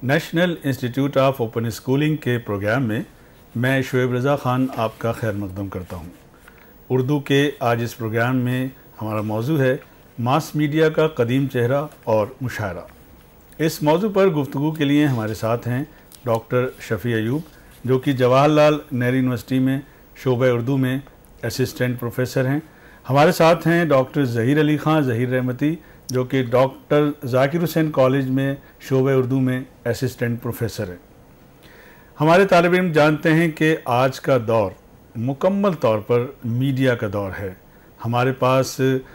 National institute of open schooling के program में मैं शुएब रज़ा ख़ान आपका खैर मक़दम करता हूँ। उर्दू के आज इस प्रोग्राम में हमारा मौजू है मास मीडिया का कदीम चेहरा और मुशायरा। इस मौजू पर गुफ्तगू के लिए हमारे साथ हैं डॉक्टर शफ़ी अयूब, जो कि जवाहरलाल नेहरू यूनिवर्सिटी में शोबे उर्दू में असिस्टेंट प्रोफेसर हैं। हमारे साथ हैं डॉक्टर ज़हीर अली ख़ान ज़हीर रहमती, जो कि डॉक्टर ज़ाकिर हुसैन कॉलेज में शोबे उर्दू में असिस्टेंट प्रोफेसर हैं। हमारे तालिब इल्म जानते हैं कि आज का दौर मुकम्मल तौर पर मीडिया का दौर है। हमारे पास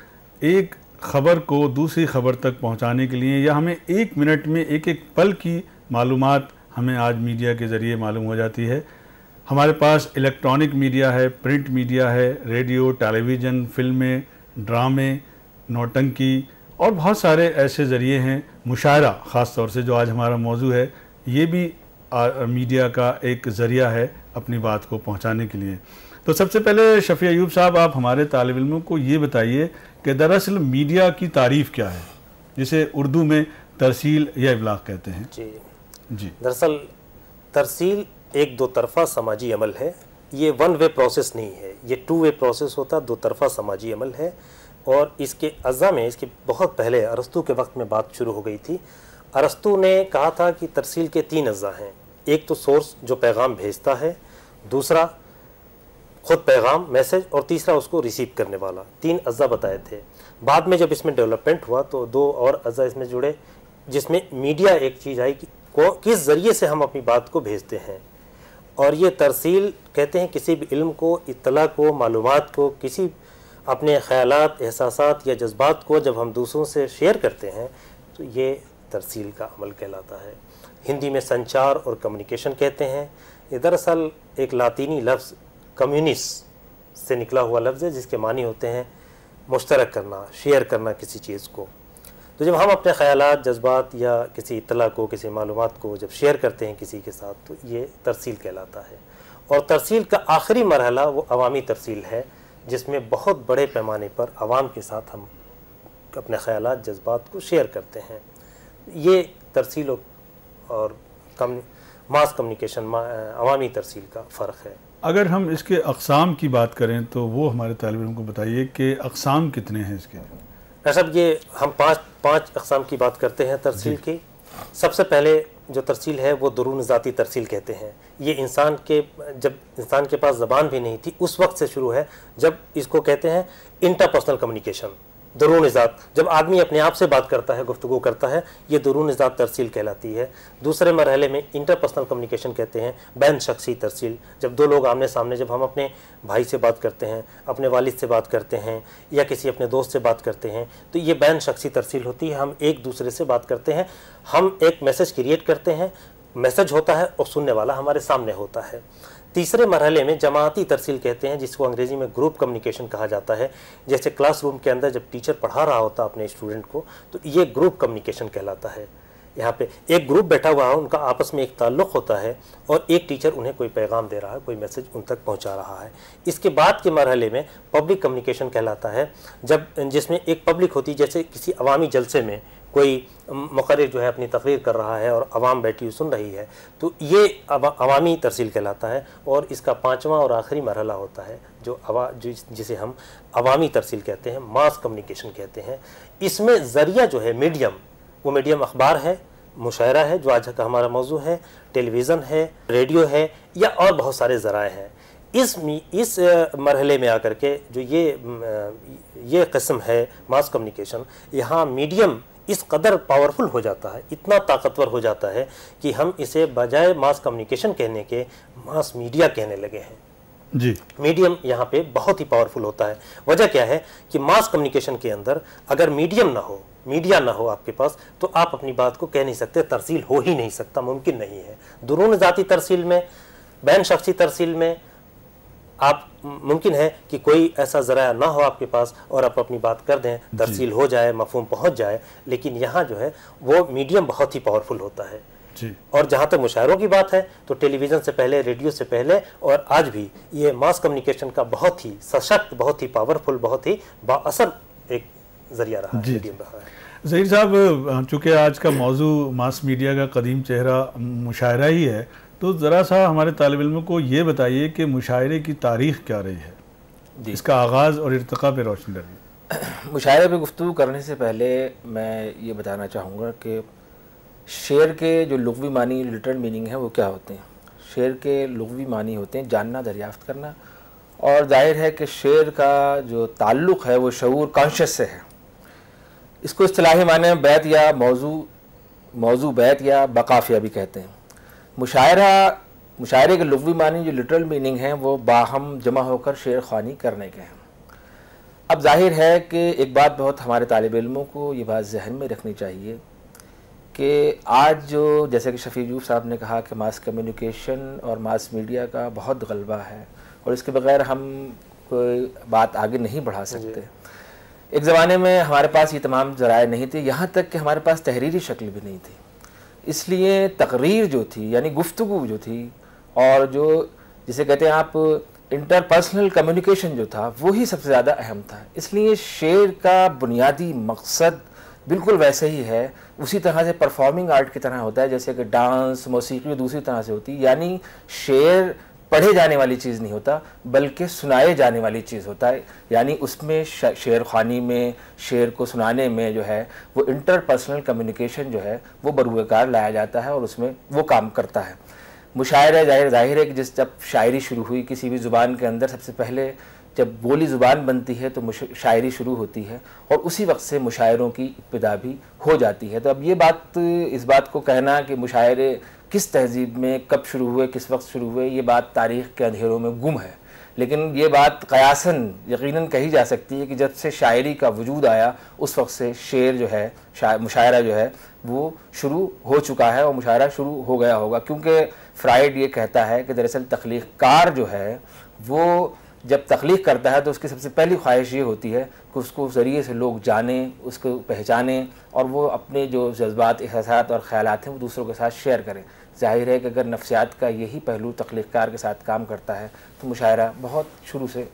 एक ख़बर को दूसरी ख़बर तक पहुंचाने के लिए या हमें एक मिनट में एक एक पल की मालूमात हमें आज मीडिया के ज़रिए मालूम हो जाती है। हमारे पास इलेक्ट्रॉनिक मीडिया है, प्रिंट मीडिया है, रेडियो, टेलीविज़न, फिल्में, ड्रामे, नौटंकी और बहुत सारे ऐसे ज़रिए हैं। मुशायरा ख़ास तौर से जो आज हमारा मौजू है, ये भी मीडिया का एक ज़रिया है अपनी बात को पहुंचाने के लिए। तो सबसे पहले शफ़ी अयूब साहब, आप हमारे तालिब इल्मों को ये बताइए कि दरअसल मीडिया की तारीफ़ क्या है, जिसे उर्दू में तरसील या इबलाग कहते हैं। जी, दरअसल तरसील एक दो तरफ़ा समाजी अमल है। ये वन वे प्रोसेस नहीं है, ये टू वे प्रोसेस होता है, दो तरफ़ा समाजी अमल है। और इसके अज़्ज़ा में इसके बहुत पहले अरस्तू के वक्त में बात शुरू हो गई थी। अरस्तू ने कहा था कि तरसील के तीन अज़्ज़ा हैं। एक तो सोर्स जो पैगाम भेजता है, दूसरा ख़ुद पैगाम मैसेज, और तीसरा उसको रिसीव करने वाला। तीन अज़्ज़ा बताए थे। बाद में जब इसमें डेवलपमेंट हुआ तो दो और अज़्ज़ा इसमें जुड़े, जिसमें मीडिया एक चीज़ आई कि किस ज़रिए से हम अपनी बात को भेजते हैं। और ये तरसील कहते हैं किसी भी इल्म को, इत्तला को, मालूमात को, किसी अपने ख़यालात, एहसासात या जज्बात को जब हम दूसरों से शेयर करते हैं तो ये तरसील का अमल कहलाता है। हिंदी में संचार और कम्युनिकेशन कहते हैं। ये दरअसल एक लातीनी लफ्ज़ कम्युनिस से निकला हुआ लफ्ज़ है, जिसके मानी होते हैं मुश्तरक करना, शेयर करना किसी चीज़ को। तो जब हम अपने ख़यालात, जज्बात या किसी इत्तला को, किसी मालूमात को जब शेयर करते हैं किसी के साथ, तो ये तरसील कहलाता है। और तरसील का आखिरी मरहला वो अवामी तरसील है, जिसमें बहुत बड़े पैमाने पर आवाम के साथ हम अपने ख़यालात, जज्बात को शेयर करते हैं। ये तरसील और मास कम्युनिकेशन, अवामी तरसील का फ़र्क है। अगर हम इसके अक़साम की बात करें तो वो हमारे तालिब इल्म को बताइए कि अक़साम कितने हैं इसके। ऐसा ये हम पाँच अक़साम की बात करते हैं तरसील की। सबसे पहले जो तरसील है वो दुरून ज़ाती तरसील कहते हैं। ये जब इंसान के पास ज़बान भी नहीं थी उस वक्त से शुरू है, जब इसको कहते हैं इंटरपर्सनल कम्युनिकेशन, दुरून ज़ात। जब आदमी अपने आप से बात करता है, गुफ्तगू करता है, ये दुरून ज़ात तरसील कहलाती है। दूसरे मरहले में इंटरपर्सनल कम्युनिकेशन कहते हैं, बैन शख्सी तरसील। जब दो लोग आमने सामने, जब हम अपने भाई से बात करते हैं, अपने वालिद से बात करते हैं या किसी अपने दोस्त से बात करते हैं, तो ये बैन शख्सी तरसील होती है। हम एक दूसरे से बात करते हैं, हम एक मैसेज क्रिएट करते हैं, मैसेज होता है और सुनने वाला हमारे सामने होता है। तीसरे मरहले में जमाती तरसील कहते हैं, जिसको अंग्रेज़ी में ग्रुप कम्युनिकेशन कहा जाता है। जैसे क्लासरूम के अंदर जब टीचर पढ़ा रहा होता है अपने स्टूडेंट को, तो ये ग्रुप कम्युनिकेशन कहलाता है। यहाँ पे एक ग्रुप बैठा हुआ है, उनका आपस में एक ताल्लुक़ होता है और एक टीचर उन्हें कोई पैगाम दे रहा है, कोई मैसेज उन तक पहुँचा रहा है। इसके बाद के मरहले में पब्लिक कम्युनिकेशन कहलाता है, जिसमें एक पब्लिक होती है, जैसे किसी अवामी जलसे में कोई मुक़र्रिर जो है अपनी तकरीर कर रहा है और आवाम बैठी हुई सुन रही है, तो ये अवामी तरसील कहलाता है। और इसका पाँचवा और आखिरी मरहला होता है जिसे हम अवामी तरसील कहते हैं, मास कम्युनिकेशन कहते हैं। इसमें ज़रिया जो है मीडियम, वो मीडियम अखबार है, मुशायरा है जो आज का हमारा मौजू है, टेलीविज़न है, रेडियो है या और बहुत सारे ज़राए हैं। इस मरहले में आकर के जो ये किस्म है मास कम्युनिकेशन, यहाँ मीडियम इस कदर पावरफुल हो जाता है, इतना ताकतवर हो जाता है कि हम इसे बजाय मास कम्युनिकेशन कहने के मास मीडिया कहने लगे हैं। जी, मीडियम यहाँ पे बहुत ही पावरफुल होता है। वजह क्या है कि मास कम्युनिकेशन के अंदर अगर मीडियम ना हो, मीडिया ना हो आपके पास, तो आप अपनी बात को कह नहीं सकते, तरसील हो ही नहीं सकता, मुमकिन नहीं है। दुरून ज़ाती तरसील में, बैन शख्सी तरसील में आप मुमकिन है कि कोई ऐसा ज़राया ना हो आपके पास और आप अपनी बात कर दें, तरसील हो जाए, मफ़हूम पहुंच जाए। लेकिन यहाँ जो है वो मीडियम बहुत ही पावरफुल होता है। जी। और जहाँ तक मुशायरों की बात है तो टेलीविज़न से पहले, रेडियो से पहले और आज भी ये मास कम्युनिकेशन का बहुत ही सशक्त, बहुत ही पावरफुल, बहुत ही बाअसर एक ज़रिया रहा है, मीडियम रहा है। ज़हीर साहब, चूँकि आज का मौजू मास मीडिया का कदीम चेहरा मुशायरा ही है, तो ज़रा सा हमारे तालिब इल्मों को ये बताइए कि मुशायरे की तारीख़ क्या रही है, इसका आगाज़ और इर्तिक़ा पे रोशनी डालिए। मुशायरे पे गुफ्तगू करने से पहले मैं ये बताना चाहूँगा कि शेर के जो लुग़वी मानी, लिटरल मीनिंग है, वो क्या होते हैं। शेर के लुग़वी मानी होते हैं जानना, दरियाफ़्त करना, और जाहिर है कि शेर का जो ताल्लुक़ है वो शऊर, कॉन्शियस से है। इसको इस्तिलाही माने में बैत या मौजू बैत या बकाफिया भी कहते हैं। मुशायरे के लुग़वी मानी जो लिटरल मीनिंग है वो बाहम जमा होकर शेर ख़वानी करने के हैं। अब जाहिर है कि एक बात बहुत हमारे तालिब इल्मों को ये बात जहन में रखनी चाहिए कि आज जो, जैसे कि शफ़ी यूसुफ़ साहब ने कहा कि मास कम्युनिकेशन और मास मीडिया का बहुत गलबा है और इसके बग़ैर हम कोई बात आगे नहीं बढ़ा सकते। एक ज़माने में हमारे पास ये तमाम ज़राए नहीं थे, यहाँ तक कि हमारे पास तहरीरी शक्ल भी नहीं थी। इसलिए तकरीर जो थी, यानी गुफ्तगू जो थी, और जो जिसे कहते हैं आप इंटरपर्सनल कम्युनिकेशन जो था, वो ही सबसे ज़्यादा अहम था। इसलिए शेर का बुनियादी मकसद बिल्कुल वैसे ही है, उसी तरह से परफॉर्मिंग आर्ट की तरह होता है जैसे कि डांस, मौसीकी दूसरी तरह से होती है। यानी शेर पढ़े जाने वाली चीज़ नहीं होता, बल्कि सुनाए जाने वाली चीज़ होता है। यानी उसमें शेर ख़वानी में, शेर को सुनाने में जो है वो इंटरपर्सनल कम्युनिकेशन जो है वो बरूकार लाया जाता है और उसमें वो काम करता है। मुशायरा जाहिर है कि जब शायरी शुरू हुई किसी भी ज़ुबान के अंदर, सबसे पहले जब बोली ज़ुबान बनती है तो शायरी शुरू होती है और उसी वक्त से मुशायरों की इब्तिदा भी हो जाती है। तो अब ये बात, इस बात को कहना कि मुशायरे किस तहजीब में कब शुरू हुए, किस वक्त शुरू हुए, ये बात तारीख़ के अंधेरों में गुम है। लेकिन ये बात क़यासन यकीनन कही जा सकती है कि जब से शायरी का वजूद आया उस वक्त से शेर जो है, मुशायरा जो है वो शुरू हो चुका है और मुशायरा शुरू हो गया होगा। क्योंकि फ्राइड ये कहता है कि दरअसल तख्लीक़ कार जो है वो जब तख्लीक़ करता है तो उसकी सबसे पहली ख्वाहिश ये होती है कि उसको ज़रिए से लोग जानें, उसको पहचानें और वो अपने जो जज्बात, एहसासात और ख़यालात हैं वो दूसरों के साथ शेयर करें। ज़ाहिर है कि अगर नफ्सियात का यही पहलू तख्लीक़कार के साथ काम करता है तो मुशायरा बहुत शुरू से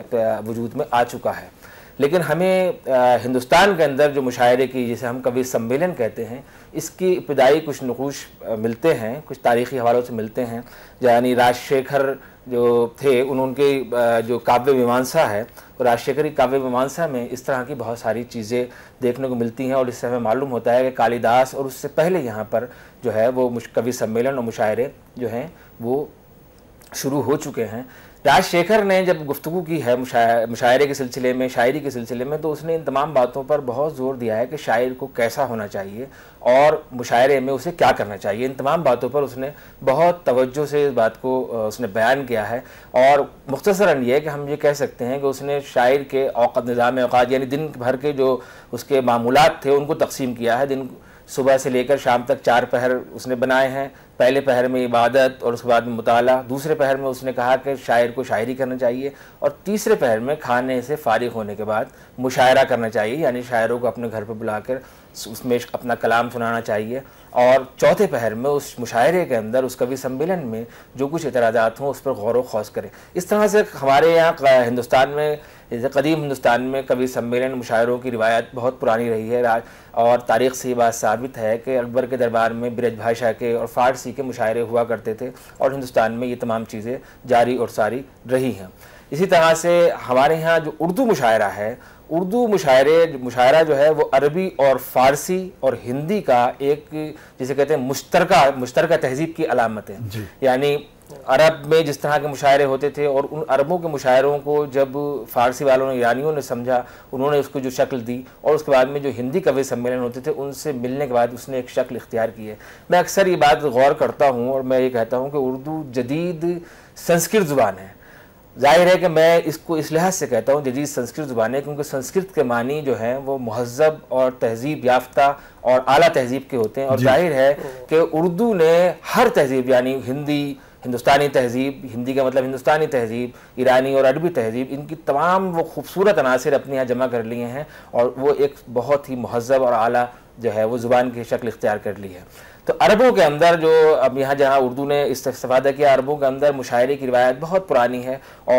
वजूद में आ चुका है। लेकिन हमें हिंदुस्तान के अंदर जो मुशायरे की, जिसे हम कवि सम्मेलन कहते हैं, इसकी इब्तिदाई कुछ नक़ूश मिलते हैं, कुछ तारीख़ी हवालों से मिलते हैं। यानी राजशेखर जो थे, उनके जो काव्य मीमांसा है, राजशेखरी काव्य मीमांसा में इस तरह की बहुत सारी चीज़ें देखने को मिलती हैं और इससे हमें मालूम होता है कि कालिदास और उससे पहले यहाँ पर जो है वो कवि सम्मेलन और मुशायरे जो हैं वो शुरू हो चुके हैं। राजशेखर ने जब गुफ्तगू की है मुशायरे के सिलसिले में, शायरी के सिलसिले में, तो उसने इन तमाम बातों पर बहुत ज़ोर दिया है कि शायर को कैसा होना चाहिए और मुशायरे में उसे क्या करना चाहिए। इन तमाम बातों पर उसने बहुत तवज्जो से इस बात को उसने बयान किया है। और मुख्तसरन ये कि हम ये कह सकते हैं कि उसने शायर के औक़ात, निज़ाम औक़ात, यानी दिन भर के जो उसके मामूलात थे उनको तकसीम किया है। दिन सुबह से लेकर शाम तक 4 पहर उसने बनाए हैं। पहले पहर में इबादत और उसके बाद में मुताला, दूसरे पहर में उसने कहा कि शायर को शायरी करना चाहिए और तीसरे पहर में खाने से फारिग होने के बाद मुशायरा करना चाहिए, यानी शायरों को अपने घर पर बुलाकर उसमें अपना कलाम सुनाना चाहिए। और चौथे पहर में उस मुशायरे के अंदर, उस कवि सम्मेलन में जो कुछ इतराज़ात हों उस पर गौर व खौस करें। इस तरह से हमारे यहाँ हिंदुस्तान में, जैसे कदीम हिंदुस्तान में कवि सम्मेलन, मुशायरों की रिवायत बहुत पुरानी रही है और तारीख़ से ये बात साबित है कि अकबर के दरबार में ब्रज भाषा के और फ़ारसी के मुशायरे हुआ करते थे और हिंदुस्तान में ये तमाम चीज़ें जारी और सारी रही हैं। इसी तरह से हमारे यहाँ जो उर्दू मुशायरा है, उर्दू मुशायरा जो है वो अरबी और फ़ारसी और हिंदी का एक, जिसे कहते हैं मुश्तरका तहजीब की अलामत है। यानी अरब में जिस तरह के मुशायरे होते थे और उन अरबों के मुशायरों को जब फ़ारसी वालों ने, ईरानियों ने समझा, उन्होंने उसको जो शक्ल दी और उसके बाद में जो हिंदी कवि सम्मेलन होते थे उनसे मिलने के बाद उसने एक शक्ल इख्तियार की है। मैं अक्सर ये बात गौर करता हूँ और मैं ये कहता हूँ कि उर्दू जदीद संस्कृत ज़ुबान है। जाहिर है कि मैं इसको इस लिहाज से कहता हूँ जदीद संस्कृत ज़ुबान है क्योंकि संस्कृत के मानी जो हैं वो महज़ब और तहजीब याफ्ता और आला तहजीब के होते हैं। और जाहिर है कि उर्दू ने हर तहजीब, यानी हिंदुस्तानी तहजीब, हिंदी का मतलब हिंदुस्तानी तहजीब, ईरानी और अरबी तहजीब, इनकी तमाम वो खूबसूरत अनासिर अपने यहाँ जमा कर लिए हैं और वो एक बहुत ही महज़ब और आला जो है वो ज़ुबान की शक्ल इख्तियार कर ली है। तो अरबों के अंदर जो अब यहाँ जहाँ उर्दू ने इस्तेफ़ादा किया, अरबों के अंदर मुशायरे की रिवायत बहुत पुरानी है और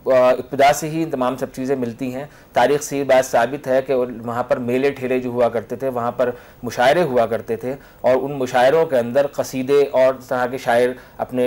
इब्तिदा से ही तमाम सब चीज़ें मिलती हैं। तारीख़ से ये बात साबित है कि वहाँ पर मेले ठेले जो हुआ करते थे, वहाँ पर मुशायरे हुआ करते थे, और उन मुशायरों के अंदर कसीदे और तरह के शायर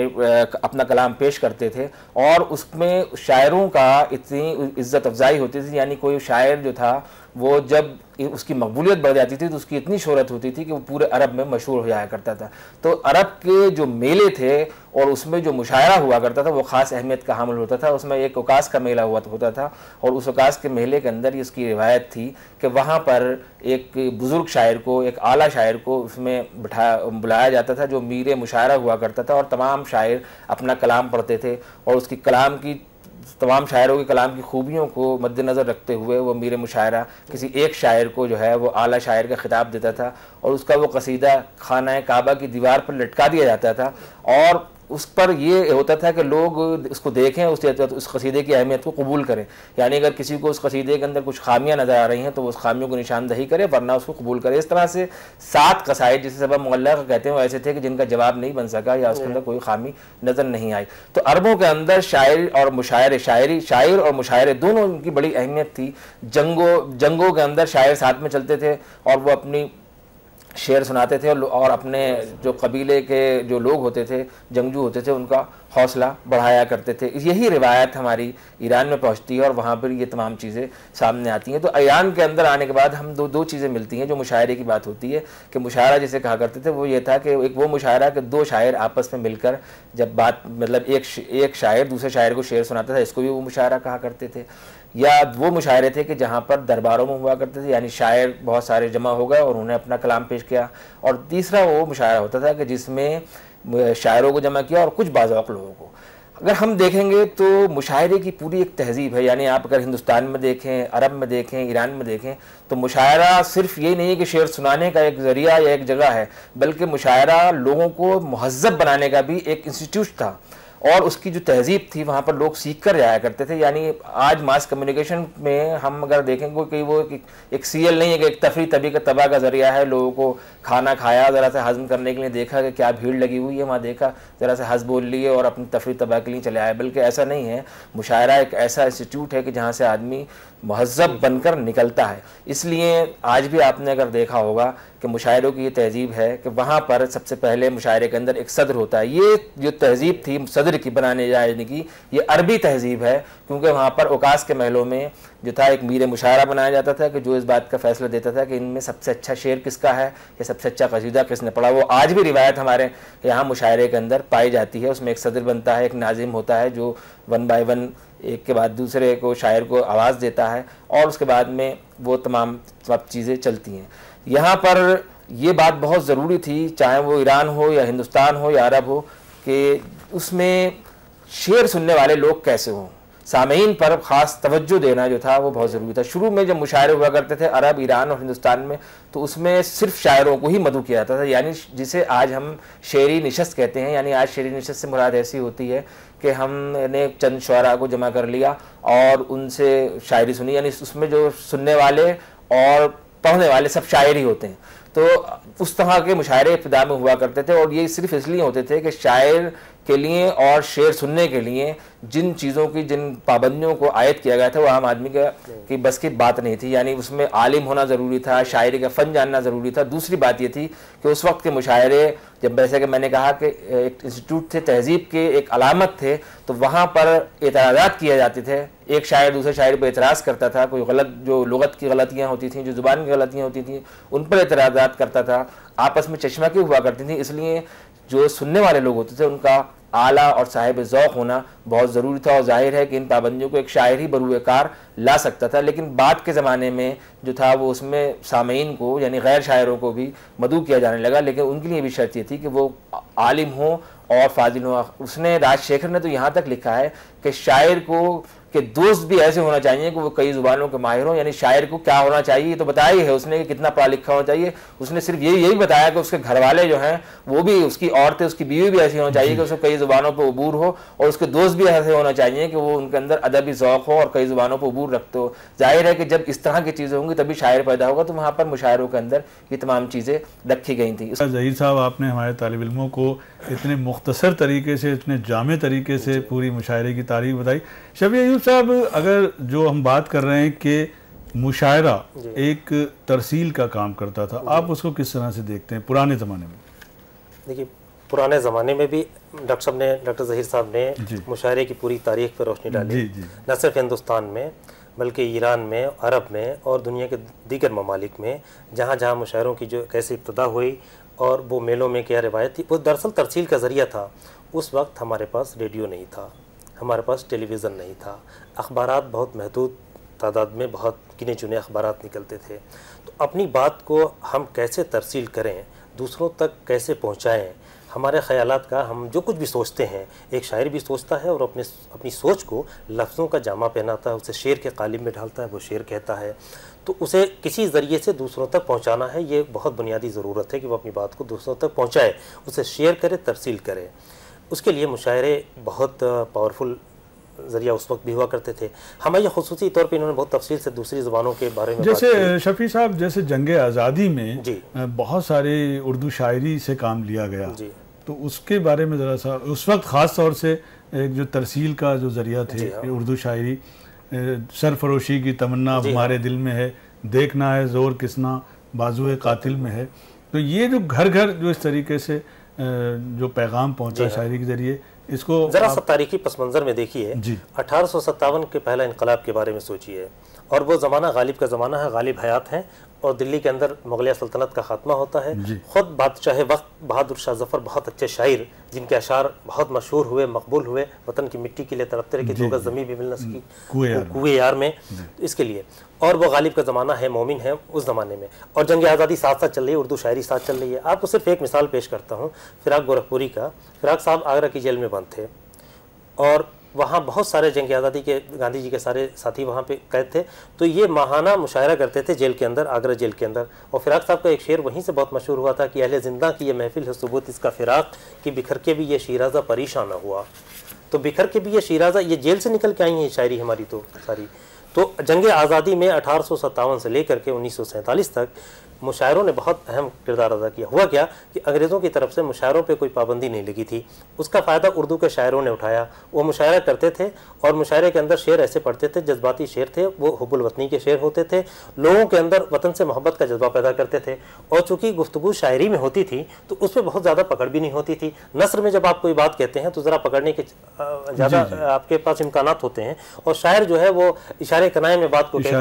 अपना कलाम पेश करते थे, और उसमें शायरों का इतनी इज़्ज़त अफजाई होती थी, यानी कोई शायर जो था वो जब उसकी मकबूलियत बढ़ जाती थी तो उसकी इतनी शोहरत होती थी कि वो पूरे अरब में मशहूर हो जाया करता था। तो अरब के जो मेले थे और उसमें जो मुशायरा हुआ करता था वो ख़ास अहमियत का हामिल होता था। उसमें एक उकास का मेला होता था, और उस उकास के मेले के अंदर इसकी रिवायत थी कि वहाँ पर एक बुज़ुर्ग शायर को, एक आला शायर को उसमें बुलाया जाता था, जो मीर मुशायरा हुआ करता था, और तमाम शायर अपना कलाम पढ़ते थे, और उसकी कलाम की तमाम शायरों के कलाम की खूबियों को मद्देनज़र रखते हुए वो मीर मुशायरा किसी एक शायर को जो है वो आला शायर का ख़िताब देता था, और उसका वो कसीदा खाना काबा की दीवार पर लटका दिया जाता था, और उस पर ये होता था कि लोग उसको देखें, उस कसीदे की अहमियत को कबूल करें। यानी अगर किसी को उस कसीदे के अंदर कुछ खामियां नज़र आ रही हैं तो वो उस खामियों को निशानदही करे, वरना उसको कबूल करे। इस तरह से 7 कसाइद जिसे सबब मुअल्लक़ कहते हैं वो ऐसे थे कि जिनका जवाब नहीं बन सका या उसके अंदर कोई खामी नज़र नहीं आई। तो अरबों के अंदर शायर और मुशायरे, शायर और मुशायरे दोनों उनकी बड़ी अहमियत थी। जंगों के अंदर शायर साथ में चलते थे और वो अपनी शेर सुनाते थे, और अपने जो कबीले के जो लोग होते थे, जंगजू होते थे, उनका हौसला बढ़ाया करते थे। यही रिवायत हमारी ईरान में पहुंचती है और वहाँ पर ये तमाम चीज़ें सामने आती हैं। तो ईरान के अंदर आने के बाद हम दो चीज़ें मिलती हैं। जो मुशायरे की बात होती है कि मुशायरा जिसे कहा करते थे वो ये था कि एक वो मुशायरा कि 2 शायर आपस में मिलकर जब बात, मतलब एक शायर दूसरे शायर को शेर सुनाता था, इसको भी वो मुशायरा कहा करते थे। या वो मुशायरे थे कि जहाँ पर दरबारों में हुआ करते थे, यानी शायर बहुत सारे जमा हो गए और उन्हें अपना कलाम पेश किया। और तीसरा वो मुशायरा होता था कि जिसमें शायरों को जमा किया और कुछ बाज़ौक़ लोगों को। अगर हम देखेंगे तो मुशायरे की पूरी एक तहजीब है। यानी आप अगर हिंदुस्तान में देखें, अरब में देखें, ईरान में देखें, तो मुशायरा सिर्फ ये नहीं है कि शेर सुनाने का एक ज़रिया या एक जगह है, बल्कि मुशायरा लोगों को मुहज़्ज़ब बनाने का भी एक इंस्टीट्यूट था, और उसकी जो तहजीब थी वहाँ पर लोग सीख कर जाया करते थे। यानी आज मास कम्युनिकेशन में हम अगर देखेंगे कि वो एक सीरियल नहीं है कि एक तफरी तबाह का ज़रिया है, लोगों को खाना खाया, ज़रा सा हज़म करने के लिए देखा कि क्या भीड़ लगी हुई है, वहाँ देखा, ज़रा सा हंस बोल लिए और अपनी तफरी तबाह के लिए चले आए। बल्कि ऐसा नहीं है, मुशायरा एक ऐसा इंस्टीट्यूट है कि जहाँ से आदमी मुहज़्ज़ब बनकर निकलता है। इसलिए आज भी आपने अगर देखा होगा कि मुशायरों की ये तहजीब है कि वहाँ पर सबसे पहले मुशायरे के अंदर एक सदर होता है। ये जो तहजीब थी सदर की बनाने जाने की, ये अरबी तहजीब है, क्योंकि वहाँ पर उकास के महलों में जो था एक मीर मुशायरा बनाया जाता था कि जो इस बात का फैसला देता था कि इनमें सबसे अच्छा शेर किसका है या सबसे अच्छा कसीदा किसने पढ़ा। वो आज भी रिवायत हमारे यहाँ मुशायरे के अंदर पाई जाती है। उसमें एक सदर बनता है, एक नाजिम होता है जो 1 बाय 1 एक के बाद दूसरे को शायर को आवाज़ देता है, और उसके बाद में वो तमाम सब चीज़ें चलती हैं। यहाँ पर ये बात बहुत ज़रूरी थी, चाहे वो ईरान हो या हिंदुस्तान हो या अरब हो, कि उसमें शेर सुनने वाले लोग कैसे हों, सामीन पर ख़ास तवज्जो देना जो था वो बहुत ज़रूरी था। शुरू में जब मुशायरे हुआ करते थे अरब, ईरान और हिंदुस्तान में, तो उसमें सिर्फ शायरों को ही मदऊ किया जाता था, यानी जिसे आज हम शेरी निशस्त कहते हैं। यानी आज शेरी निशस्त से मुराद ऐसी होती है कि हमने चंद शुअरा को जमा कर लिया और उनसे शायरी सुनी, यानी उसमें जो सुनने वाले और पढ़ने वाले सब शायर ही होते हैं। तो उस तरह के मुशायरे इब्तिदा में हुआ करते थे, और ये सिर्फ इसलिए होते थे कि शायर के लिए और शेर सुनने के लिए जिन चीज़ों की, जिन पाबंदियों को आयत किया गया था वो आम आदमी की बस की बात नहीं थी। यानी उसमें आलिम होना ज़रूरी था, शायरी का फ़न जानना ज़रूरी था। दूसरी बात ये थी कि उस वक्त के मुशायरे, जब वैसे कि मैंने कहा कि एक इंस्टीट्यूट थे, तहजीब के एक अलामत थे, तो वहाँ पर एतराज़ात किए जाते थे। एक शायर दूसरे शायर पर एतराज़ करता था, कोई गलत, जो लुगत की गलतियाँ होती थी, जो ज़ुबान की गलतियाँ होती थी, उन पर एतराज़ात करता था। आपस में चश्मकी हुआ करती थी, इसलिए जो सुनने वाले लोग होते थे उनका आला और साहिब ज़ौक़ होना बहुत ज़रूरी था। और जाहिर है कि इन पाबंदियों को एक शायर ही बरूए कार ला सकता था, लेकिन बाद के ज़माने में जो था वो उसमें सामीन को, यानी गैर शायरों को भी मदऊ किया जाने लगा, लेकिन उनके लिए भी शर्त ये थी कि वो आलिम हो और फाजिल हो। उसने, राजशेखर ने तो यहाँ तक लिखा है कि शायर को कि दोस्त भी ऐसे होना चाहिए कि वो कई ज़ुबानों के माहिर हों। यानी शायर को क्या होना चाहिए तो बताया ही है उसने कि कितना पढ़ा लिखा होना चाहिए। उसने सिर्फ यही बताया कि उसके घर वाले जो हैं वो भी, उसकी औरतें, उसकी बीवी भी ऐसी होनी चाहिए कि उसको कई ज़ुबानों पर अबूर हो, और उसके दोस्त भी ऐसे होना चाहिए कि वो उनके अंदर अदबी ज़ौक़ हो और कई ज़ुबानों पर अबूर रखते हो। जाहिर है कि जब इस तरह की चीज़ें होंगी तभी शायर पैदा होगा। तो वहाँ पर मुशायरों के अंदर ये तमाम चीज़ें रखी गई थी। ज़हीर साहब, आपने हमारे तालिब इल्मों को इतने मुख्तसर तरीके से, इतने जामे तरीके से पूरी मुशायरे की तारीख बताई। शफी अयूब साहब, अगर जो हम बात कर रहे हैं कि मुशायरा एक तरसील का काम करता था, आप उसको किस तरह से देखते हैं पुराने ज़माने में? देखिए, पुराने ज़माने में भी डॉक्टर ज़हीर साहब ने मुशायरे की पूरी तारीख पर रोशनी डाली। न सिर्फ हिंदुस्तान में बल्कि ईरान में, अरब में और दुनिया के दीगर ममालिक में जहाँ जहाँ मुशायरों की जो कैसे इब्तदा हुई और वो मेलों में क्या रिवायत थी, वो दरअसल तरसील का ज़रिया था। उस वक्त हमारे पास रेडियो नहीं था, हमारे पास टेलीविज़न नहीं था, अखबारात बहुत महदूद तादाद में बहुत गिने चुने अखबारात निकलते थे। तो अपनी बात को हम कैसे तरसील करें, दूसरों तक कैसे पहुँचाएँ, हमारे ख़यालात का, हम जो कुछ भी सोचते हैं, एक शायर भी सोचता है और अपनी सोच को लफ्ज़ों का जामा पहनाता है, उसे शेर के कालिब में ढालता है, वो शेर कहता है। तो उसे किसी ज़रिए से दूसरों तक पहुंचाना है, ये बहुत बुनियादी ज़रूरत है कि वो अपनी बात को दूसरों तक पहुंचाए, उसे शेयर करे, तरसील करे। उसके लिए मुशायरे बहुत पावरफुल ज़रिया उस वक्त भी हुआ करते थे। हमारे खुसूसी तौर पे इन्होंने बहुत तफसील से दूसरी ज़बानों के बारे में जैसे शफी साहब, जैसे जंग आज़ादी में बहुत सारे उर्दू शायरी से काम लिया गया, तो उसके बारे में ज़रा सा, उस वक्त ख़ास तौर से एक जो तरसील का जो ज़रिया थे उर्दू शायरी, सरफरोशी की तमन्ना हमारे दिल में है, देखना है ज़ोर किसना बाजुए कातिल में है, तो ये जो घर घर जो इस तरीके से जो पैगाम पहुंचा शायरी के ज़रिए, इसको ज़रा सा तारीखी पस मंज़र में देखिए। 1857 के पहला इनकलाब के बारे में सोचिए, और वो ज़माना गालिब का ज़माना है, गालिब हयात हैं और दिल्ली के अंदर मुगलिया सल्तनत का खात्मा होता है। ख़ुद बादशाह वक्त बहादुर शाह ज़फ़र, बहुत अच्छे शायर जिनके अशार बहुत मशहूर हुए, मकबूल हुए, वतन की मिट्टी के लिए तड़पते रहे कि दो गज़ ज़मीन भी मिल न सकी कुएं यार में, तो इसके लिए। और वो गालिब का ज़माना है, मोमिन है उस ज़माने में, और जंग आज़ादी साथ साथ चल रही है, उर्दू शायरी साथ चल रही है। आपको सिर्फ एक मिसाल पेश करता हूँ, फ़िराक गोरखपुरी का। फ़िराक साहब आगरा की जेल में बंद थे और वहाँ बहुत सारे जंग आज़ादी के, गांधी जी के सारे साथी वहाँ पे कैद थे, तो ये माहाना मुशायरा करते थे जेल के अंदर, आगरा जेल के अंदर। और फ़िराक साहब का एक शेर वहीं से बहुत मशहूर हुआ था कि अहले ज़िंदा की ये महफिल है सुबूत इसका फ़िराक, कि बिखर के भी ये शीराज़ा परेशान न हुआ। तो बिखर के भी ये शीराज़ा, ये जेल से निकल के आई है शायरी हमारी तो सारी। तो जंग आज़ादी में 1857 से लेकर के 1947 तक मुशायरों ने बहुत अहम किरदार अदा किया। हुआ क्या कि अंग्रेज़ों की तरफ से मुशायरों पे कोई पाबंदी नहीं लगी थी, उसका फ़ायदा उर्दू के शायरों ने उठाया। वो मुशायरा करते थे और मुशायरे के अंदर शेर ऐसे पढ़ते थे, जज्बाती शेर थे, वो हुब्बुल वतनी के शेर होते थे, लोगों के अंदर वतन से मोहब्बत का जज्बा पैदा करते थे। और चूँकि गुफ्तगू शायरी में होती थी तो उस पर बहुत ज़्यादा पकड़ भी नहीं होती थी। नस्र में जब आप कोई बात कहते हैं तो ज़रा पकड़ने के ज़्यादा आपके पास इम्कानात होते हैं, और शायर जो है वो इशारे कनाए में बात को बात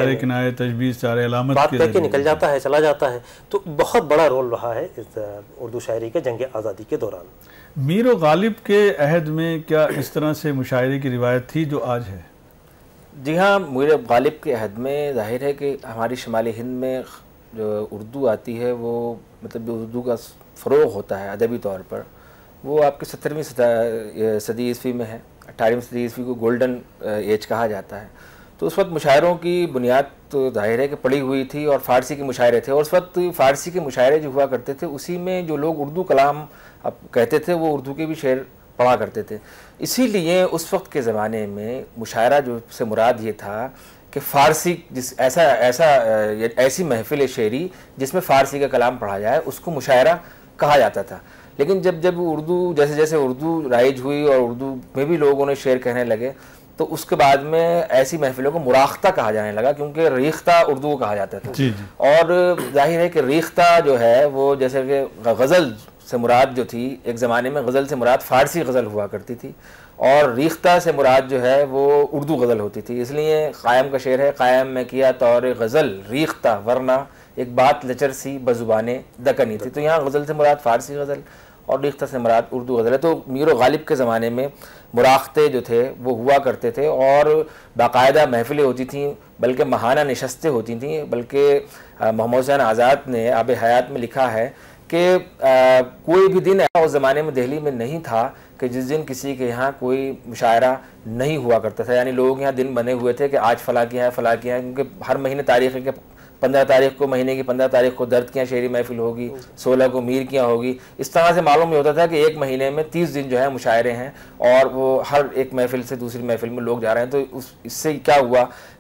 करके निकल जाता है, चला जाता है। तो बहुत बड़ा रोल रहा है इस उर्दू शायरी के जंग आज़ादी के दौरान। मीर गालिब के अहद में क्या इस तरह से मुशायरे की रिवायत थी जो आज है? जी हाँ, मीर गालिब के अहद में जाहिर है कि हमारी शुमाली हिंद में जो उर्दू आती है, वो मतलब जो उर्दू का फ़रोग़ होता है अदबी तौर पर, वो आपके 17वीं सदी ईस्वी में है। 18वीं सदी ईस्वी को गोल्डन एज कहा जाता है। तो उस वक्त मुशायरों की बुनियाद तो जाहिर है कि पड़ी हुई थी और फ़ारसी के मुशायरे थे, और उस वक्त फ़ारसी के मुशायरे जो हुआ करते थे उसी में जो लोग उर्दू कलाम अब कहते थे वो उर्दू के भी शेर पढ़ा करते थे। इसीलिए उस वक्त के ज़माने में मुशायरा जो से मुराद ये था कि फ़ारसी ऐसी महफिल शेरी जिसमें फ़ारसी का कलाम पढ़ा जाए उसको मुशायरा कहा जाता था। लेकिन जब उर्दू जैसे जैसे उर्दू राइज हुई और उर्दू में भी लोगों ने शेर कहने लगे, तो उसके बाद में ऐसी महफिलों को मुराख्ता कहा जाने लगा, क्योंकि रेख्ता उर्दू को कहा जाता था। और जाहिर है कि रेख्ता जो है वो जैसे कि गज़ल से मुराद जो थी, एक ज़माने में गज़ल से मुराद फ़ारसी गज़ल हुआ करती थी, और रेख्ता से मुराद जो है वो उर्दू गज़ल होती थी। इसलिए क़ायम का शेर है, क़ायम में किया तौर गज़ल रेख्ता वरना एक बात लचर सी बज़ुबाने दकनी थी। तो यहाँ गज़ल से मुराद फ़ारसी गज़ल और रेख्ता से मुराद उर्दू गज़ल है। तो मीर गालिब के ज़माने में मुराख्ते जो थे वो हुआ करते थे और बाकायदा महफिलें होती थीं, बल्कि महाना नशस्तें होती थीं। बल्कि मोहम्मद हुसैन आज़ाद ने आब हयात में लिखा है कि कोई भी दिन उस ज़माने में दिल्ली में नहीं था कि जिस दिन किसी के यहाँ कोई मुशायरा नहीं हुआ करता था। यानी लोगों के यहाँ दिन बने हुए थे कि आज फ़लाँ के यहाँ फ़लाँ के यहाँ, क्योंकि हर महीने तारीख़ है कि 15 तारीख को, महीने की 15 तारीख को दर्द की शेरी महफिल होगी, 16 को मीर की होगी। इस तरह से मालूम ये होता था कि एक महीने में 30 दिन जो है मुशायरे हैं, और वो हर एक महफिल से दूसरी महफिल में लोग जा रहे हैं। तो इससे क्या हुआ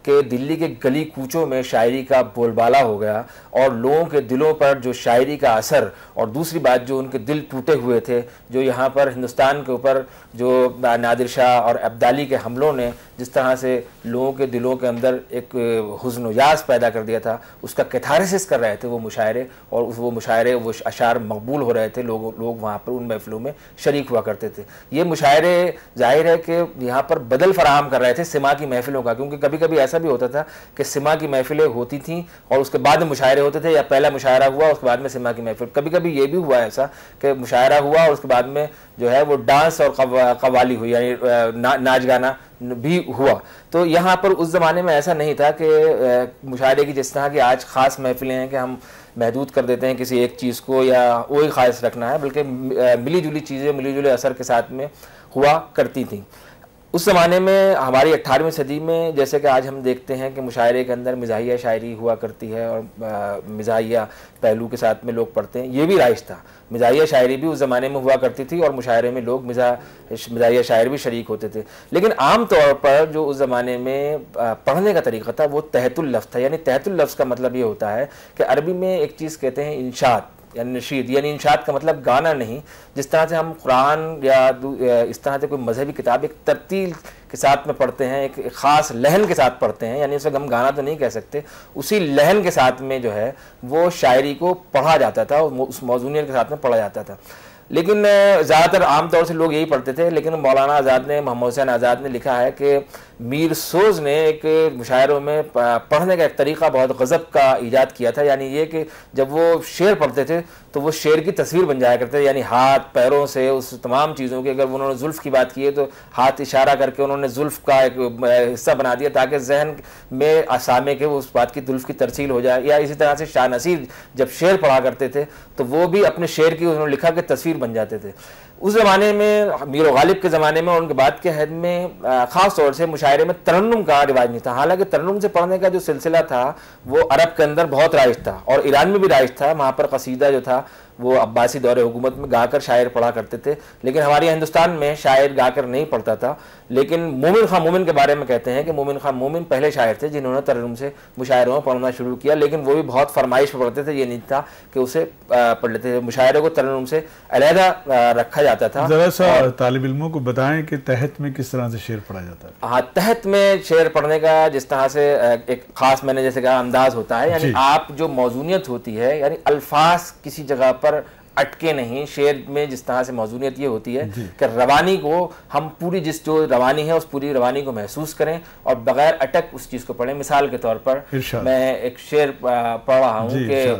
कि दिल्ली के गली कूचों में शायरी का बोलबाला हो गया और लोगों के दिलों पर जो शायरी का असर, और दूसरी बात जो उनके दिल टूटे हुए थे, जो यहाँ पर हिंदुस्तान के ऊपर जो नादिर शाह और अब्दाली के हमलों ने जिस तरह से लोगों के दिलों के अंदर एक हुज़्न यास पैदा कर दिया था, उसका कैथारसिस कर रहे थे वो मुशायरे, और वो मुशायरे वो अशार मकबूल हो रहे थे, लोग वहाँ पर उन महफिलों में शरीक हुआ करते थे। ये मुशायरे जाहिर है कि यहाँ पर बदल फराहम कर रहे थे सिमा की महफिलों का, क्योंकि कभी कभी ऐसा भी होता था कि सिमा की महफिलें होती थीं और उसके बाद में मुशायरे होते थे, या पहला मुशायरा हुआ उसके बाद में सिमा की महफिल। कभी कभी ये भी हुआ ऐसा कि मुशायरा हुआ और उसके बाद में जो है वो डांस और कव्वाली हुई, यानी नाच गाना भी हुआ। तो यहाँ पर उस ज़माने में ऐसा नहीं था कि मुशायरे की जिस तरह की आज ख़ास महफिलें हैं कि हम महदूद कर देते हैं किसी एक चीज़ को या वही ख़ास रखना है, बल्कि मिली जुली चीज़ें मिली जुले असर के साथ में हुआ करती थी। उस ज़माने में हमारी 18वीं सदी में जैसे कि आज हम देखते हैं कि मुशायरे के अंदर मिजाहिया शायरी हुआ करती है और मिजाहिया पहलू के साथ में लोग पढ़ते हैं, ये भी राइज था। मिजाहिया शायरी भी उस ज़माने में हुआ करती थी और मुशायरे में लोग मिजाहिया शायर भी शरीक होते थे। लेकिन आम तौर पर जो उस ज़माने में पढ़ने का तरीक़ा था वो तहतुल लफ्ज़ था। यानी तहतुल लफ्ज़ का मतलब ये होता है कि अरबी में एक चीज़ कहते हैं इंशात यानी नशीद, यानी इंशात का मतलब गाना नहीं। जिस तरह से हम कुरान या इस तरह से कोई मजहबी किताब एक तरतील के साथ में पढ़ते हैं, एक ख़ास लहन के साथ पढ़ते हैं, यानी उसे हम गाना तो नहीं कह सकते, उसी लहन के साथ में जो है वो शायरी को पढ़ा जाता था, उस मौजूनियत के साथ में पढ़ा जाता था। लेकिन ज़्यादातर आम तौर से लोग यही पढ़ते थे। लेकिन मौलाना आज़ाद ने, मोहम्मद हुसैन आज़ाद ने लिखा है कि मीर सोज़ ने एक मुशायरों में पढ़ने का एक तरीक़ा बहुत गज़ब का ईजाद किया था। यानी ये कि जब वो शेर पढ़ते थे तो वो शेर की तस्वीर बन जाया करते थे, यानी हाथ पैरों से उस तमाम चीज़ों की, अगर उन्होंने जुल्फ़ की बात की है तो हाथ इशारा करके उन्होंने जुल्फ़ का एक हिस्सा बना दिया ताकि जहन में असामे के उस बात की जुल्फ़ की तरसील हो जाए। या इसी तरह से शाह नसीर जब शेर पढ़ा करते थे तो वो भी अपने शेर की उन्होंने लिखा कि तस्वीर बन जाते थे। उस ज़माने में मीर गालिब के ज़माने में और उनके बाद के हद में ख़ास तौर से मुशायरे में तरन्नुम का रिवाज नहीं था। हालांकि तरन्नुम से पढ़ने का जो सिलसिला था वो अरब के अंदर बहुत राइज था और ईरान में भी राइज था। वहाँ पर कसीदा जो था वो अब्बासी दौरे हुकूमत में गाकर शायर पढ़ा करते थे। लेकिन हमारे हिंदुस्तान में शायर गाकर नहीं पढ़ता था। लेकिन मोमिन खां मोमिन के बारे में कहते हैं कि मोमिन खां मोमिन पहले शायर थे जिन्होंने तरन्नुम से मुशायरों में पढ़ना शुरू किया, लेकिन वो भी बहुत फरमाइश पर पढ़ते थे। ये नहीं था कि उसे पढ़ लेते थे। मुशायरे को तरन्नुम से अलहदा रखा जाता था। ज़रा सा तालिब इल्मों को बताएं कि तहत में किस तरह से शेर पढ़ा जाता है। हाँ, तहत में शेर पढ़ने का जिस तरह से एक ख़ास मैंने जैसे कहा अंदाज होता है, यानी आप जो मौजूनियत होती है, यानी अल्फाज किसी जगह पर अटके नहीं। शेर में जिस तरह से मौजूनियत ये होती है कि रवानी को हम पूरी जो रवानी है उस पूरी रवानी को महसूस करें और बगैर अटक उस चीज़ को पढ़ें। मिसाल के तौर पर मैं एक शेर पढ़ रहा हूँ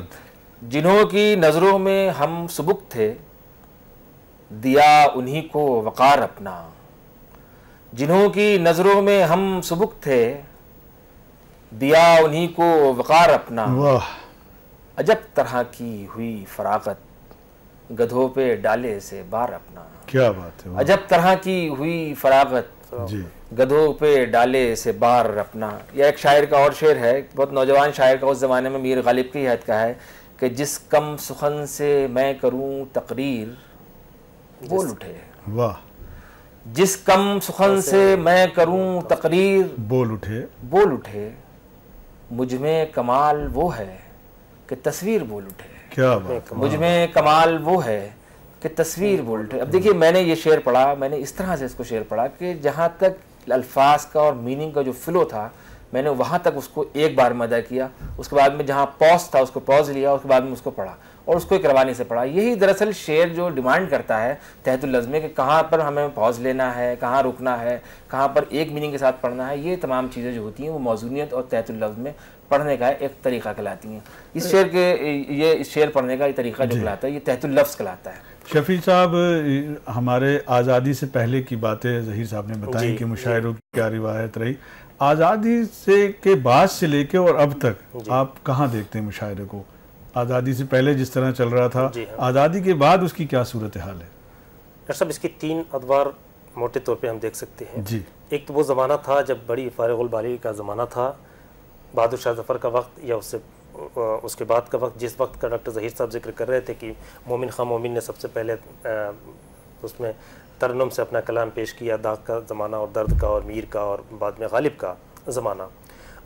कि जिन्हों की नज़रों में हम सुबुक थे, दिया उन्हीं को वक़ार अपना। जिन्हों की नज़रों में हम सुबुक थे, दिया उन्हीं को वक़ार अपना। अजब तरह की हुई फरागत, गधों पे डाले से बार अपना। क्या बात है। अजब तरह की हुई फरागत, गधों पे डाले से बार अपना। यह एक शायर का और शेर है, बहुत नौजवान शायर का, उस ज़माने में मीर गालिब की हद का है कि जिस कम सुखन से मैं करूं तकरीर, बोल उठे। वाह। जिस कम सुखन से मैं करूं तकरीर, बोल उठे। मुझ में कमाल वो है कि तस्वीर बोल उठे। क्या बात। मुझ में कमाल वो है कि तस्वीर बोल उठे। अब देखिए, मैंने ये शेर पढ़ा, मैंने इस तरह से इसको शेर पढ़ा कि जहाँ तक अल्फाज का और मीनिंग का जो फ्लो था, मैंने वहाँ तक उसको एक बार में अदा किया। उसके बाद में जहाँ पॉज था उसको पॉज लिया, उसके बाद में उसको पढ़ा और उसको एक रवानी से पढ़ा। यही दरअसल शेर जो डिमांड करता है तहतुल लफ्ज़ में कि कहाँ पर हमें पॉज लेना है, कहाँ रुकना है, कहाँ पर एक मीनिंग के साथ पढ़ना है। ये तमाम चीज़ें जो होती हैं वो मौजूनियत और तहतुल लफ्ज़ में पढ़ने का एक तरीक़ा कहलाती हैं। इस शेर पढ़ने का ये तरीक़ा जो कहलाता है ये तहतुल लफ्ज़ कहलाता है। शफी साहब, हमारे आज़ादी से पहले की बातें ज़हीर साहब ने बताई कि मुशायरों की क्या रिवायत रही। आज़ादी से के बाद से लेके और अब तक आप कहाँ देखते हैं मुशायरे को? आज़ादी से पहले जिस तरह चल रहा था, आज़ादी के बाद उसकी क्या सूरत हाल है? डॉक्टर साहब, इसकी 3 अदवार मोटे तौर पे हम देख सकते हैं जी। एक तो वो ज़माना था जब बड़ी फारिगुल बारी का ज़माना था, बहादुर शाह ज़फ़र का वक्त या उसके बाद का वक्त, जिस वक्त का डॉक्टर ज़हीर साहब जिक्र कर रहे थे कि मोमिन खां मोमिन ने सबसे पहले उसमें तरन्नुम से अपना कलाम पेश किया, दाग का ज़माना और दर्द का और मीर का और बाद में गालिब का ज़माना।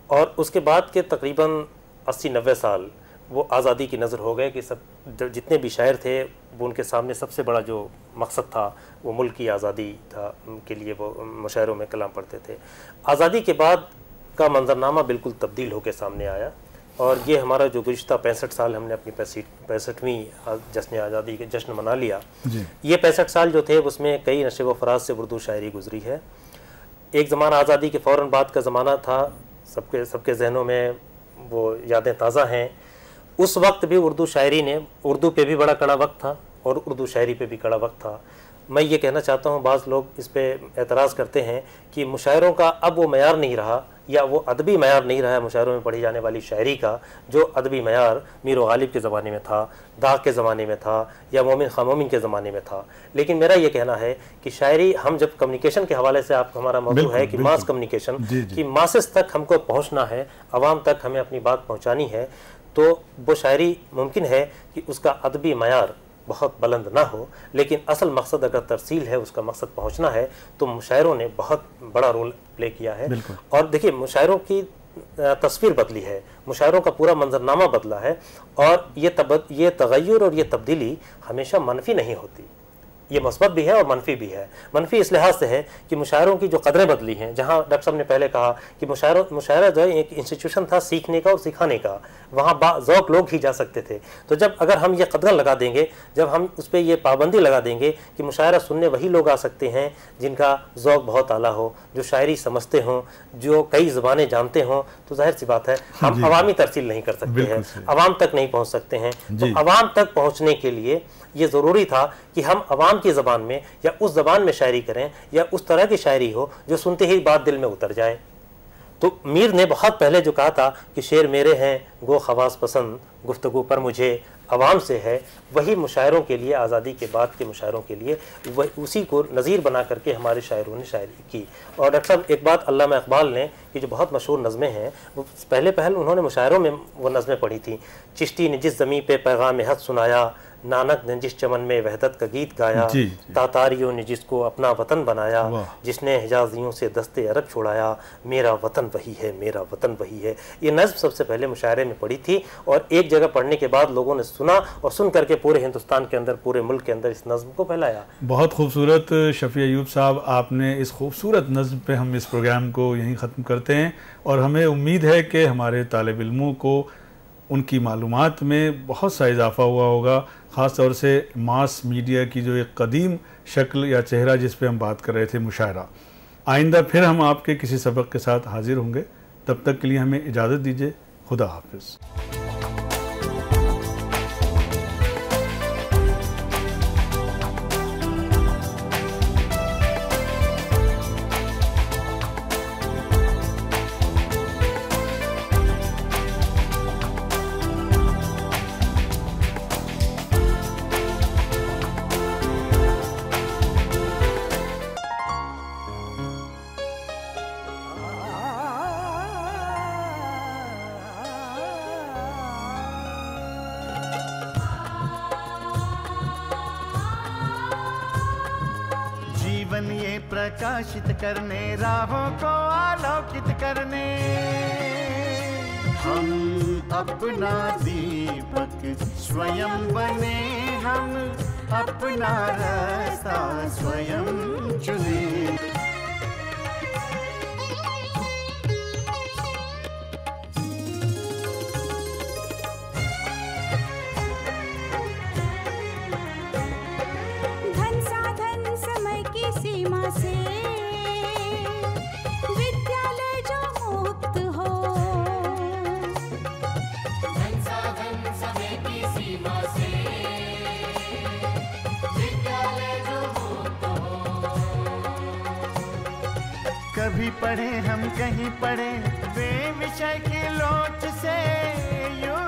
और उसके बाद के तकरीबन 80-90 साल वो आज़ादी की नज़र हो गए कि सब जितने भी शायर थे वो उनके सामने सबसे बड़ा जो मकसद था वो मुल्क की आज़ादी था, के लिए वो मुशायरों में कलाम पढ़ते थे। आज़ादी के बाद का मंजरनामा बिल्कुल तब्दील होकर सामने आया और ये हमारा जो गुज़िश्ता 65 साल हमने अपनी 65वीं जश्न आज़ादी के जश्न मना लिया, ये 65 साल जो थे उसमें कई नशे व फराज से उर्दू शायरी गुजरी है। एक ज़माना आज़ादी के फ़ौरन बाद का ज़माना था, सबके जहनों में वो यादें ताज़ा हैं। उस वक्त भी उर्दू शायरी ने, उर्दू पे भी बड़ा कड़ा वक्त था और उर्दू शायरी पे भी कड़ा वक्त था। मैं ये कहना चाहता हूँ, बाज़ लोग इस पे एतराज़ करते हैं कि मुशायरों का अब वो मयार नहीं रहा या वो अदबी मयार नहीं रहा है मुशायरों में पढ़ी जाने वाली शायरी का, जो अदबी मयार मीर व गालिब के ज़माने में था, दाग के ज़माने में था या मोमिन खामोमिन के ज़माने में था। लेकिन मेरा ये कहना है कि शायरी, हम जब कम्युनिकेशन के हवाले से आप हमारा मौजू है कि मास कम्युनिकेशन, कि मासेस तक हमको पहुँचना है, आवाम तक हमें अपनी बात पहुँचानी है, तो वो शायरी मुमकिन है कि उसका अदबी मयार बहुत बुलंद ना हो, लेकिन असल मकसद अगर तरसील है, उसका मकसद पहुंचना है, तो मुशायरों ने बहुत बड़ा रोल प्ले किया है। और देखिए, मुशायरों की तस्वीर बदली है, मुशायरों का पूरा मंजरनामा बदला है और ये तगय्युर और ये तब्दीली हमेशा मनफी नहीं होती, ये मस्बत भी है और मनफी भी है। मनफी इस लिहाज से है कि मुशायरों की जो कदरें बदली हैं, जहाँ डॉक्टर साहब ने पहले कहा कि मुशायरा जो है एक इंस्टीट्यूशन था सीखने का और सिखाने का, वहाँ बाज़ौक़ लोग ही जा सकते थे। तो जब अगर हम ये कदर लगा देंगे, जब हम उस पर ये पाबंदी लगा देंगे कि मुशायरा सुनने वही लोग आ सकते हैं जिनका ज़ौक़ बहुत आला हो, जो शायरी समझते हों, जो कई ज़बानें जानते हों, तो जाहिर सी बात है हम अवामी तरसील नहीं कर सकते हैं, अवाम तक नहीं पहुँच सकते हैं। तो अवाम तक पहुँचने के लिए ये ज़रूरी था कि हम अवाम की ज़बान में या उस ज़बान में शायरी करें या उस तरह की शायरी हो जो सुनते ही बात दिल में उतर जाए। तो मीर ने बहुत पहले जो कहा था कि शेर मेरे हैं गो खवास पसंद, गुफ्तगू पर मुझे अवाम से है, वही मुशायरों के लिए, आज़ादी के बाद के मुशायरों के लिए वही उसी को नज़ीर बना करके हमारे शायरों ने शायरी की। और डॉक्टर साहब, एक बात अल्लामा इकबाल ने कि जो बहुत मशहूर नज़में हैं, वो पहले उन्होंने मुशायरों में वो नज़में पढ़ी थी। चिश्ती ने जिस ज़मीं पे पैगाम हक़ सुनाया, नानक ने जिस चमन में वहदत का गीत गाया, तातारियों ने जिसको अपना वतन बनाया, जिसने हिजाजियों से दस्ते अरब छुड़ाया, मेरा वतन वही है, मेरा वतन वही है। ये नज़्म सबसे पहले मुशायरे में पढ़ी थी और एक जगह पढ़ने के बाद लोगों ने सुना और सुन करके पूरे हिंदुस्तान के अंदर, पूरे मुल्क के अंदर इस नज़्म को फैलाया। बहुत खूबसूरत शफ़ी अयूब साहब, आपने इस खूबसूरत नज़्म पे हम इस प्रोग्राम को यहीं ख़त्म करते हैं और हमें उम्मीद है कि हमारे तालिब इल्मों को उनकी मालूमात में बहुत सा इजाफ़ा हुआ होगा, ख़ास तौर से मास मीडिया की जो एक कदीम शक्ल या चेहरा जिस पे हम बात कर रहे थे, मुशायरा। आइंदा फिर हम आपके किसी सबक के साथ हाजिर होंगे, तब तक के लिए हमें इजाज़त दीजिए। खुदा हाफिज़। ये प्रकाशित करने, राहों को आलोकित करने, हम अपना दीपक स्वयं बने, हम अपना रास्ता स्वयं चुने। से विद्यालय जो मुक्त हो, संसाधन समय की सीमा से विद्यालय जो मुक्त हो। कभी पढ़े हम कहीं पढ़े, वे विषय की लोच से यूं